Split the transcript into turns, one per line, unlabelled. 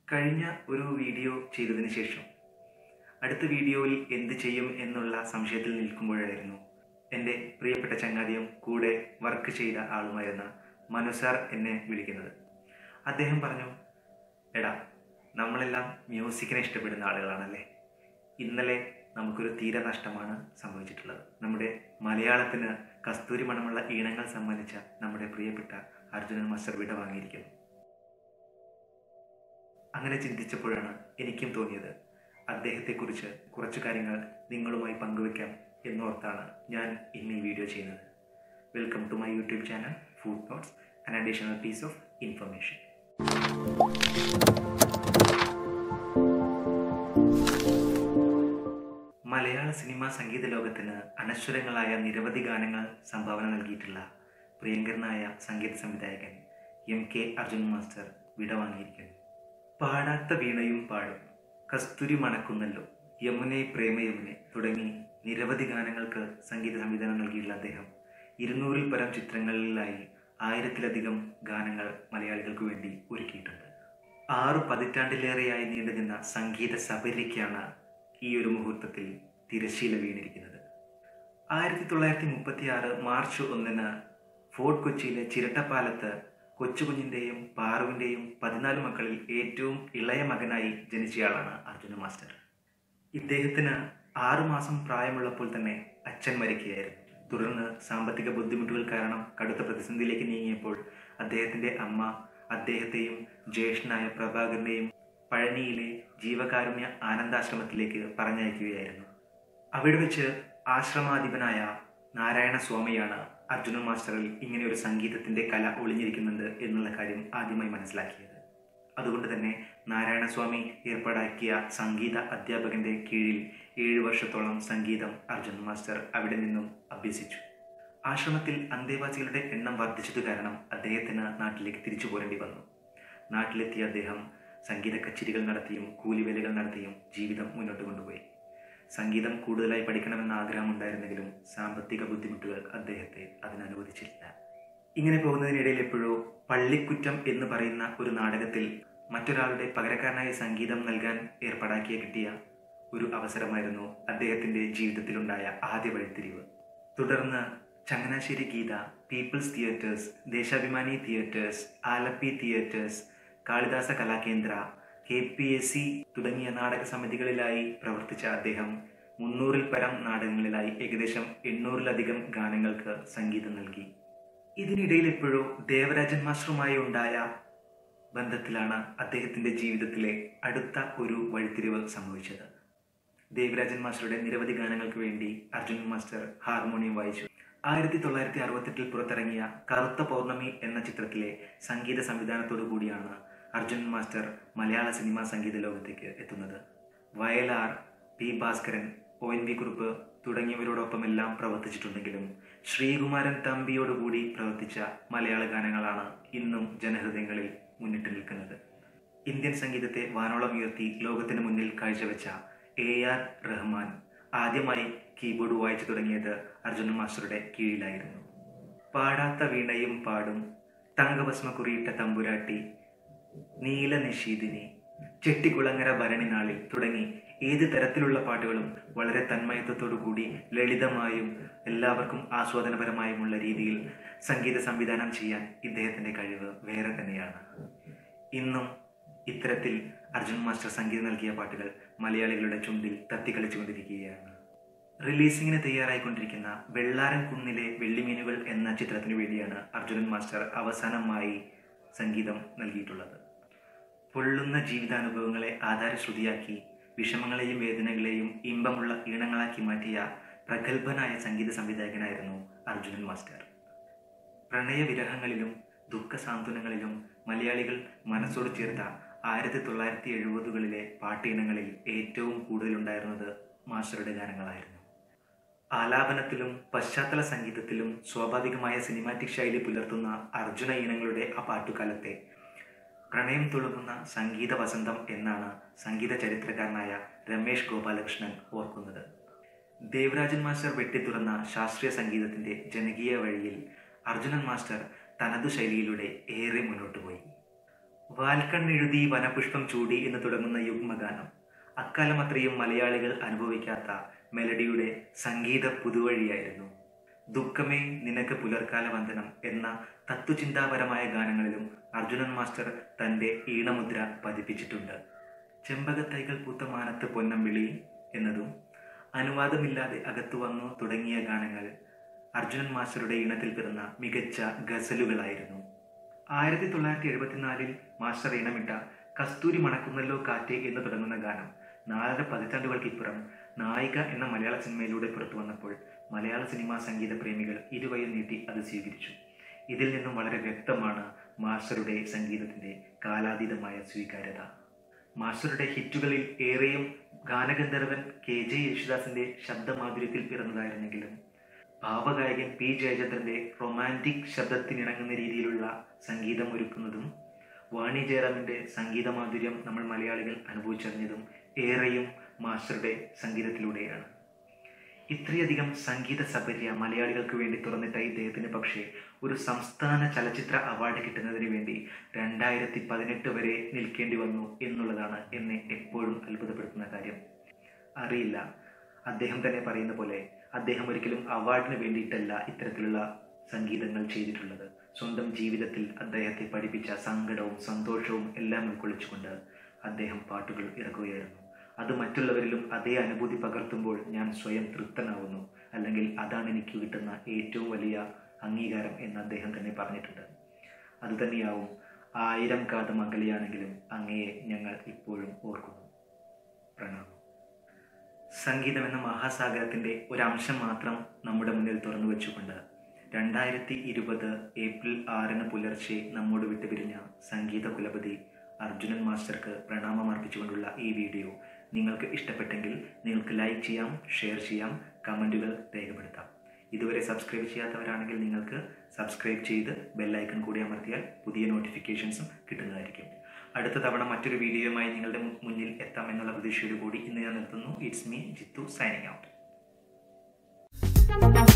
കഴിഞ്ഞ ഒരു വീഡിയോ ചെയ്തതിന് ശേഷം അടുത്ത വീഡിയോയിൽ എന്ത് ചെയ്യും എന്നുള്ള സംശയത്തിൽ നിൽക്കുമ്പോഴായിരുന്നു എൻ്റെ പ്രിയപ്പെട്ട ചങ്ങാതിയും കൂടെ വർക്ക് ചെയ്ത ആളുമായിരുന്ന മനു സാർ എന്നെ വിളിക്കുന്നത്. അദ്ദേഹം പറഞ്ഞു, എടാ, നമ്മളെല്ലാം മ്യൂസിക്കിനെ ഇഷ്ടപ്പെടുന്ന ആളുകളാണല്ലേ. ഇന്നലെ നമുക്കൊരു തീരെ നഷ്ടമാണ് സംഭവിച്ചിട്ടുള്ളത്. നമ്മുടെ മലയാളത്തിന് കസ്തൂരി മണമുള്ള ഈണങ്ങൾ സമ്മാനിച്ച നമ്മുടെ പ്രിയപ്പെട്ട അർജുനൻ മാസ്റ്റർ വിട വാങ്ങിയിരിക്കുന്നു. അങ്ങനെ ചിന്തിച്ചപ്പോഴാണ് എനിക്കും തോന്നിയത്, അദ്ദേഹത്തെക്കുറിച്ച് കുറച്ച് കാര്യങ്ങൾ നിങ്ങളുമായി പങ്കുവയ്ക്കാം എന്നോർത്താണ് ഞാൻ ഇന്ന് ഈ വീഡിയോ ചെയ്യുന്നത്. Welcome to my YouTube channel food notes, an additional piece of information. മലയാള സിനിമാ സംഗീത ലോകത്തിന് അനശ്വരങ്ങളായ നിരവധി ഗാനങ്ങൾ സംഭാവന നൽകിയിട്ടുള്ള പ്രിയങ്കരനായ സംഗീത സംവിധായകൻ MK അർജുനൻ മാസ്റ്റർ വിടവാങ്ങിയിരിക്കുന്നു. പാടാത്ത വീണയും പാടും, കസ്തൂരി മണക്കുന്നല്ലോ, യമുനെ പ്രേമയമുനെ തുടങ്ങി നിരവധി ഗാനങ്ങൾക്ക് സംഗീത സംവിധാനം നൽകിയിട്ടുള്ള അദ്ദേഹം 200-ൽ പരം ചിത്രങ്ങളിലായി 1000-ലധികം ഗാനങ്ങൾ മലയാളികൾക്ക് വേണ്ടി ഒരുക്കിയിട്ടുണ്ട്. 6 പതിറ്റാണ്ടിലേറെയായി നീണ്ടുനിന്ന സംഗീത സബരിക്കാണ് ഈ ഒരു മുഹൂർത്തത്തിൽ തിരശ്ശീല വീണിരിക്കുന്നത്. 1936 മാർച്ച് 1 ഫോർട്ട് കൊച്ചിയിലെ ചിരട്ടപ്പാലത്ത് കൊച്ചുകുഞ്ഞിൻ്റെയും പാറുവിൻ്റെയും 14 മക്കളിൽ ഏറ്റവും ഇളയ മകനായി ജനിച്ചയാളാണ് അർജുനൻ മാസ്റ്റർ. ഇദ്ദേഹത്തിന് 6 മാസം പ്രായമുള്ളപ്പോൾ തന്നെ അച്ഛൻ മരിക്കുകയായിരുന്നു. തുടർന്ന് സാമ്പത്തിക ബുദ്ധിമുട്ടുകൾ കാരണം കടുത്ത പ്രതിസന്ധിയിലേക്ക് നീങ്ങിയപ്പോൾ അദ്ദേഹത്തിൻ്റെ അമ്മ അദ്ദേഹത്തെയും ജ്യേഷ്ഠനായ പ്രഭാകരനെയും പഴനിയിലെ ജീവകാരുണ്യ ആനന്ദാശ്രമത്തിലേക്ക് പറഞ്ഞയക്കുകയായിരുന്നു. അവിടെ വെച്ച് ആശ്രമാധിപനായ നാരായണ സ്വാമിയാണ് അർജുനൻ മാസ്റ്ററിൽ ഇങ്ങനെ ഒരു സംഗീതത്തിൻ്റെ കല ഒളിഞ്ഞിരിക്കുന്നുണ്ട് എന്നുള്ള കാര്യം ആദ്യമായി മനസ്സിലാക്കിയത്. അതുകൊണ്ട് തന്നെ നാരായണസ്വാമി ഏർപ്പാടാക്കിയ സംഗീത അധ്യാപകന്റെ കീഴിൽ 7 വർഷത്തോളം സംഗീതം അർജുനൻ മാസ്റ്റർ അവിടെ നിന്നും അഭ്യസിച്ചു. ആശ്രമത്തിൽ അന്തേവാസികളുടെ എണ്ണം വർദ്ധിച്ചതു കാരണം അദ്ദേഹത്തിന് നാട്ടിലേക്ക് തിരിച്ചു പോരേണ്ടി വന്നു. നാട്ടിലെത്തിയ അദ്ദേഹം സംഗീത കച്ചേരികൾ നടത്തിയും കൂലിവേലകൾ നടത്തിയും ജീവിതം മുന്നോട്ട് കൊണ്ടുപോയി. സംഗീതം കൂടുതലായി പഠിക്കണമെന്ന ആഗ്രഹമുണ്ടായിരുന്നെങ്കിലും സാമ്പത്തിക ബുദ്ധിമുട്ടുകൾ അദ്ദേഹത്തെ അതിനനുവദിച്ചില്ല. ഇങ്ങനെ പോകുന്നതിനിടയിൽ എപ്പോഴോ പള്ളിക്കുറ്റം എന്ന് പറയുന്ന ഒരു നാടകത്തിൽ മറ്റൊരാളുടെ പകരക്കാരനായി സംഗീതം നൽകാൻ കിട്ടിയ ഒരു അവസരമായിരുന്നു അദ്ദേഹത്തിൻ്റെ ജീവിതത്തിലുണ്ടായ ആദ്യ വഴിത്തിരിവ്. തുടർന്ന് Changanassery Geetha, peoples theatres, Deshabhimani theatres, Alleppey theatres, Kalidasa Kalakendra, KPSC തുടങ്ങിയ നാടക സമിതികളിലായി പ്രവർത്തിച്ച അദ്ദേഹം 300-ൽ പരം നാടകങ്ങളിലായി ഏകദേശം 800-ലധികം ഗാനങ്ങൾക്ക് സംഗീതം നൽകി. ഇതിനിടയിൽ എപ്പോഴോ ദേവരാജൻ മാസ്റ്ററുമായി ഉണ്ടായ ബന്ധത്തിലാണ് അദ്ദേഹത്തിൻ്റെ ജീവിതത്തിലെ അടുത്ത ഒരു വഴിത്തിരിവ് സംഭവിച്ചത്. ദേവരാജൻ മാസ്റ്ററുടെ നിരവധി ഗാനങ്ങൾക്ക് വേണ്ടി അർജുനൻ മാസ്റ്റർ ഹാർമോണിയം വായിച്ചു. 1968-ൽ പുറത്തിറങ്ങിയ കറുത്ത പൗർണമി എന്ന ചിത്രത്തിലെ സംഗീത സംവിധാനത്തോടു കൂടിയാണ് അർജുനൻ മാസ്റ്റർ മലയാള സിനിമാ സംഗീത ലോകത്തേക്ക് എത്തുന്നത്. വയലാർ, P. ഭാസ്കരൻ, ONV കുറുപ്പ് തുടങ്ങിയവരോടൊപ്പമെല്ലാം പ്രവർത്തിച്ചിട്ടുണ്ടെങ്കിലും ശ്രീകുമാരൻ തമ്പിയോടുകൂടി പ്രവർത്തിച്ച മലയാള ഗാനങ്ങളാണ് ഇന്നും ജനഹൃദയങ്ങളിൽ മുന്നിട്ട് നിൽക്കുന്നത്. ഇന്ത്യൻ സംഗീതത്തെ വാനോളം ഉയർത്തി ലോകത്തിന് മുന്നിൽ കാഴ്ചവെച്ച AR റഹ്മാൻ ആദ്യമായി കീബോർഡ് വായിച്ചു തുടങ്ങിയത് അർജുനൻ മാസ്റ്ററുടെ കീഴിലായിരുന്നു. പാടാത്ത വീണയും പാടും, തങ്കഭസ്മ കുറിയിട്ട തമ്പുരാട്ടി, നീല നിശീതിനി, ചെട്ടിക്കുളങ്ങര ഭരണി നാളിൽ തുടങ്ങി ഏത് തരത്തിലുള്ള പാട്ടുകളും വളരെ തന്മയത്വത്തോടു കൂടി ലളിതമായും എല്ലാവർക്കും ആസ്വാദനപരമായുമുള്ള രീതിയിൽ സംഗീത സംവിധാനം ചെയ്യാൻ ഇദ്ദേഹത്തിൻ്റെ കഴിവ് വേറെ തന്നെയാണ്. ഇന്നും ഇത്തരത്തിൽ അർജുനൻ മാസ്റ്റർ സംഗീതം നൽകിയ പാട്ടുകൾ മലയാളികളുടെ ചുണ്ടിൽ തത്തിക്കളിച്ചുകൊണ്ടിരിക്കുകയാണ്. റിലീസിങ്ങിന് തയ്യാറായിക്കൊണ്ടിരിക്കുന്ന വെള്ളാരൻ കുന്നിലെ വെള്ളിമീനുകൾ എന്ന ചിത്രത്തിനു വേണ്ടിയാണ് അർജുനൻ മാസ്റ്റർ അവസാനമായി സംഗീതം നൽകിയിട്ടുള്ളത്. പൊള്ളുന്ന ജീവിതാനുഭവങ്ങളെ ആധാരശ്രുതിയാക്കി വിഷമങ്ങളെയും വേദനകളെയും ഇമ്പമുള്ള ഈണങ്ങളാക്കി മാറ്റിയ പ്രഗത്ഭനായ സംഗീത സംവിധായകനായിരുന്നു അർജുനൻ മാസ്റ്റർ. പ്രണയവിരഹങ്ങളിലും ദുഃഖസാന്ത്വനങ്ങളിലും മലയാളികൾ മനസ്സോട് ചേർത്ത 1970-കളിലെ പാട്ടീണങ്ങളിൽ ഏറ്റവും കൂടുതലുണ്ടായിരുന്നത് മാസ്റ്ററുടെ ഗാനങ്ങളായിരുന്നു. ആലാപനത്തിലും പശ്ചാത്തല സംഗീതത്തിലും സ്വാഭാവികമായ സിനിമാറ്റിക് ശൈലി പുലർത്തുന്ന അർജുന ഈണങ്ങളുടെ ആ പാട്ടുകാലത്തെ പ്രണയം തുളുമ്പുന്ന സംഗീത വസന്തം എന്നാണ് സംഗീത ചരിത്രകാരനായ രമേഷ് ഗോപാലകൃഷ്ണൻ ഓർക്കുന്നത്. ദേവരാജൻ മാസ്റ്റർ വെട്ടിത്തുറന്ന ശാസ്ത്രീയ സംഗീതത്തിൻ്റെ ജനകീയ വഴിയിൽ അർജുനൻ മാസ്റ്റർ തനതു ശൈലിയിലൂടെ ഏറെ മുന്നോട്ട് പോയി. വാൽക്കണ്ണെഴുതി വനപുഷ്പം ചൂടി എന്ന് തുടങ്ങുന്ന യുഗ്മഗാനം അക്കാലം അത്രയും മലയാളികൾ അനുഭവിക്കാത്ത മെലഡിയുടെ സംഗീത പുതുവഴിയായിരുന്നു. ദുഃഖമേ നിനക്ക് പുലർക്കാല വന്ദനം എന്ന തത്വചിന്താപരമായ ഗാനങ്ങളിലും അർജുനൻ മാസ്റ്റർ തൻ്റെ ഈണമുദ്ര പതിപ്പിച്ചിട്ടുണ്ട്. ചെമ്പകത്തൈകൾ പൂത്ത മാനത്ത് പൊന്നമ്പിളി എന്നതും അനുവാദമില്ലാതെ അകത്തു വന്നു തുടങ്ങിയ ഗാനങ്ങൾ അർജുനൻ മാസ്റ്ററുടെ ഈണത്തിൽ പിറന്ന മികച്ച ഗസലുകളായിരുന്നു. 1974 മാസ്റ്റർ ഈണമിട്ട കസ്തൂരി മണക്കുന്നല്ലോ കാറ്റേ എന്ന് തുടങ്ങുന്ന ഗാനം 4 പതിറ്റാണ്ടുകൾക്കിപ്പുറം നായിക എന്ന മലയാള സിനിമയിലൂടെ പുറത്തു വന്നപ്പോൾ മലയാള സിനിമാ സംഗീത പ്രേമികൾ ഇരുവയും നീട്ടി അത് സ്വീകരിച്ചു. ഇതിൽ നിന്നും വളരെ വ്യക്തമാണ് മാസ്റ്ററുടെ സംഗീതത്തിൻ്റെ കാലാതീതമായ സ്വീകാര്യത. മാസ്റ്ററുടെ ഹിറ്റുകളിൽ ഏറെയും ഗാനഗന്ധർവൻ KJ യേശുദാസിൻ്റെ ശബ്ദമാധുര്യത്തിൽ പിറന്നതായിരുന്നെങ്കിലും ഭാവഗായകൻ P ജയചന്ദ്രൻ്റെ റൊമാൻറ്റിക് ശബ്ദത്തിനിണങ്ങുന്ന രീതിയിലുള്ള സംഗീതം ഒരുക്കുന്നതും വാണി ജയറാമിൻ്റെ സംഗീതമാധുര്യം നമ്മൾ മലയാളികൾ അനുഭവിച്ചറിഞ്ഞതും ഏറെയും മാസ്റ്ററുടെ സംഗീതത്തിലൂടെയാണ്. ഇത്രയധികം സംഗീത സബര്യ മലയാളികൾക്ക് വേണ്ടി തുറന്നിട്ട ഇദ്ദേഹത്തിന് പക്ഷേ ഒരു സംസ്ഥാന ചലച്ചിത്ര അവാർഡ് കിട്ടുന്നതിന് വേണ്ടി 2018 വരെ നിൽക്കേണ്ടി വന്നു എന്നുള്ളതാണ് എന്നെ എപ്പോഴും അത്ഭുതപ്പെടുത്തുന്ന കാര്യം. അറിയില്ല, അദ്ദേഹം തന്നെ പറയുന്ന പോലെ അദ്ദേഹം ഒരിക്കലും അവാർഡിന് വേണ്ടിയിട്ടല്ല ഇത്തരത്തിലുള്ള സംഗീതങ്ങൾ ചെയ്തിട്ടുള്ളത്. സ്വന്തം ജീവിതത്തിൽ അദ്ദേഹത്തെ പഠിപ്പിച്ച സങ്കടവും സന്തോഷവും എല്ലാം ഉൾക്കൊള്ളിച്ചുകൊണ്ട് അദ്ദേഹം പാട്ടുകൾ ഇറക്കുകയായിരുന്നു. അത് മറ്റുള്ളവരിലും അതേ അനുഭൂതി പകർത്തുമ്പോൾ ഞാൻ സ്വയം തൃപ്തനാവുന്നു, അല്ലെങ്കിൽ അതാണ് എനിക്ക് കിട്ടുന്ന ഏറ്റവും വലിയ അംഗീകാരം എന്ന് അദ്ദേഹം തന്നെ പറഞ്ഞിട്ടുണ്ട്. അതുതന്നെയാവും 1000 കാതം അകലെയാണെങ്കിലും അങ്ങയെ ഞങ്ങൾ ഇപ്പോഴും ഓർക്കുന്നു. പ്രണാമം. സംഗീതം എന്ന മഹാസാഗരത്തിൻ്റെ ഒരംശം മാത്രം നമ്മുടെ മുന്നിൽ തുറന്നു വെച്ചുകൊണ്ട് 2020 ഏപ്രിൽ 6 പുലർച്ചെ നമ്മോട് വിട്ടുപിരിഞ്ഞ സംഗീത കുലപതി അർജുനൻ മാസ്റ്റർക്ക് പ്രണാമം അർപ്പിച്ചുകൊണ്ടുള്ള ഈ വീഡിയോ നിങ്ങൾക്ക് ഇഷ്ടപ്പെട്ടെങ്കിൽ നിങ്ങൾക്ക് ലൈക്ക് ചെയ്യാം, ഷെയർ ചെയ്യാം, കമൻറ്റുകൾ രേഖപ്പെടുത്താം. ഇതുവരെ സബ്സ്ക്രൈബ് ചെയ്യാത്തവരാണെങ്കിൽ നിങ്ങൾക്ക് സബ്സ്ക്രൈബ് ചെയ്ത് ബെല്ലൈക്കൺ കൂടി അമർത്തിയാൽ പുതിയ നോട്ടിഫിക്കേഷൻസും കിട്ടുന്നതായിരിക്കും. അടുത്ത തവണ മറ്റൊരു വീഡിയോയുമായി നിങ്ങളുടെ മുന്നിൽ എത്താമെന്നുള്ള പ്രതീക്ഷയോടുകൂടി ഇന്ന് ഞാൻ നിർത്തുന്നു. It's me Jithu, signing out.